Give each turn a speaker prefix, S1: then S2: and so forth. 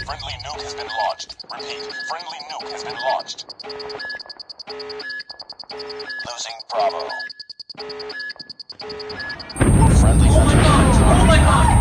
S1: Friendly nuke has been launched. Repeat, friendly nuke has been launched. Losing Bravo. Friendly
S2: Oh my god! Oh my god!